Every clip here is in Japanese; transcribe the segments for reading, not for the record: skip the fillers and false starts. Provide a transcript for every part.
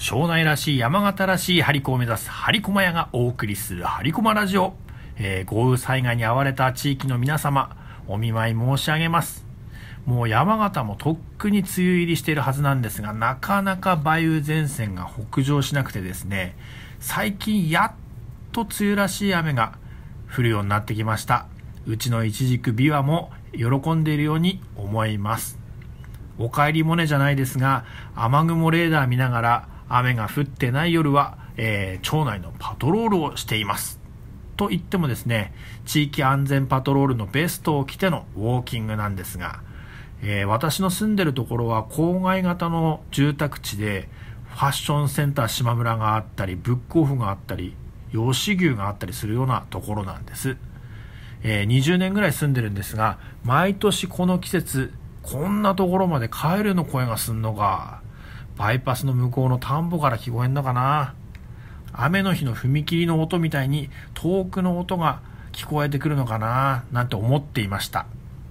庄内らしい山形らしい張り子を目指す張り駒屋がお送りする張り駒ラジオ、豪雨災害に遭われた地域の皆様、お見舞い申し上げます。もう山形もとっくに梅雨入りしているはずなんですが、なかなか梅雨前線が北上しなくてですね、最近やっと梅雨らしい雨が降るようになってきました。うちのイチジクビワも喜んでいるように思います。お帰りもねじゃないですが、雨雲レーダー見ながら雨が降ってない夜は、町内のパトロールをしています。と言ってもですね、地域安全パトロールのベストを着てのウォーキングなんですが、私の住んでるところは郊外型の住宅地で、ファッションセンター島村があったり、ブックオフがあったり、吉牛があったりするようなところなんです。20年ぐらい住んでるんですが、毎年この季節こんなところまでカエルの声がすんのか。バイパスの向こうの田んぼから聞こえんのかな。雨の日の踏切の音みたいに遠くの音が聞こえてくるのかななんて思っていました。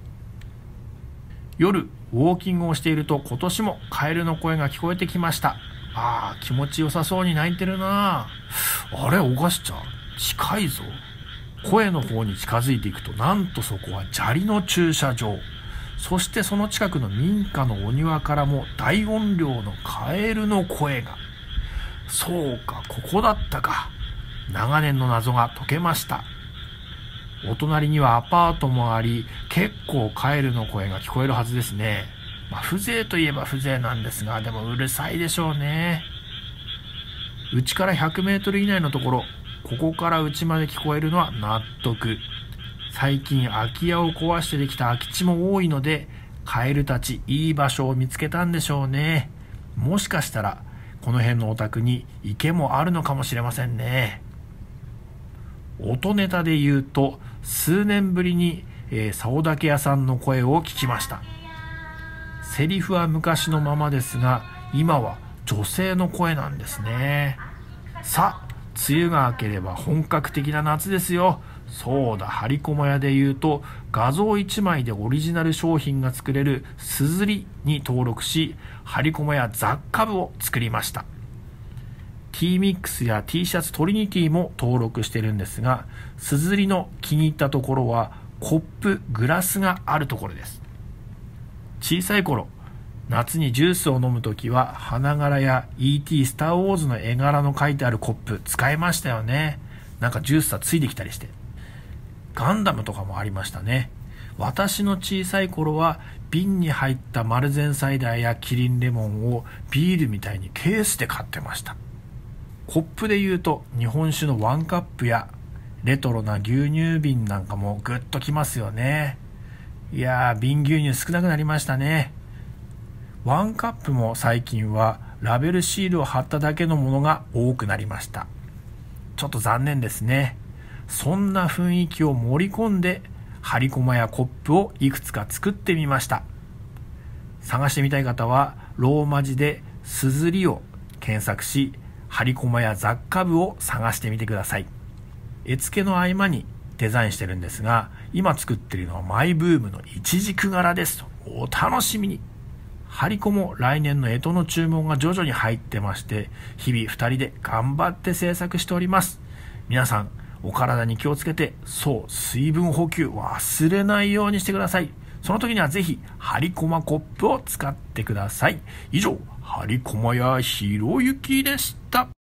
夜ウォーキングをしていると、今年もカエルの声が聞こえてきました。気持ちよさそうに鳴いてるな。あれ、おかしちゃん近いぞ。声の方に近づいていくと、なんとそこは砂利の駐車場。そしてその近くの民家のお庭からも大音量のカエルの声が。そうか、ここだったか。長年の謎が解けました。お隣にはアパートもあり、結構カエルの声が聞こえるはずですね。風情といえば風情なんですが、でもうるさいでしょうね。うちから100メートル以内のところ、ここからうちまで聞こえるのは納得。最近空き家を壊してできた空き地も多いので、カエルたちいい場所を見つけたんでしょうね。もしかしたらこの辺のお宅に池もあるのかもしれませんね。音ネタで言うと、数年ぶりに竿竹屋さんの声を聞きました。セリフは昔のままですが、今は女性の声なんですね。さあ、梅雨が明ければ本格的な夏ですよ。そうだ、張り駒屋で言うと、画像1枚でオリジナル商品が作れるすずりに登録し、張り駒屋雑貨部を作りました。 T ミックスや T シャツトリニティも登録してるんですが、すずりの気に入ったところはコップ、グラスがあるところです。小さい頃、夏にジュースを飲むときは花柄や E.T. スターウォーズの絵柄の書いてあるコップ使いましたよね。なんかジュースさついてきたりして。ガンダムとかもありましたね。私の小さい頃は瓶に入ったマルゼンサイダーやキリンレモンをビールみたいにケースで買ってました。コップで言うと日本酒のワンカップやレトロな牛乳瓶なんかもグッときますよね。いやー、瓶牛乳少なくなりましたね。ワンカップも最近はラベルシールを貼っただけのものが多くなりました。ちょっと残念ですね。そんな雰囲気を盛り込んで、張り駒やコップをいくつか作ってみました。探してみたい方はローマ字ですずりを検索し、張り駒や雑貨部を探してみてください。絵付けの合間にデザインしてるんですが、今作っているのはマイブームのイチジク柄です。お楽しみに。張り子も来年の干支の注文が徐々に入ってまして、日々2人で頑張って制作しております。皆さんお体に気をつけて、水分補給忘れないようにしてください。その時にはぜひ張り駒コップを使ってください。以上、張り駒屋ひろゆきでした。